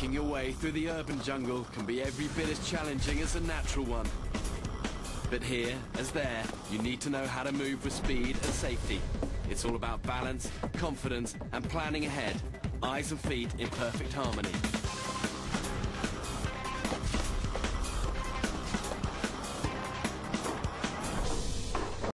Making your way through the urban jungle can be every bit as challenging as a natural one. But here, as there, you need to know how to move with speed and safety. It's all about balance, confidence, and planning ahead. Eyes and feet in perfect harmony.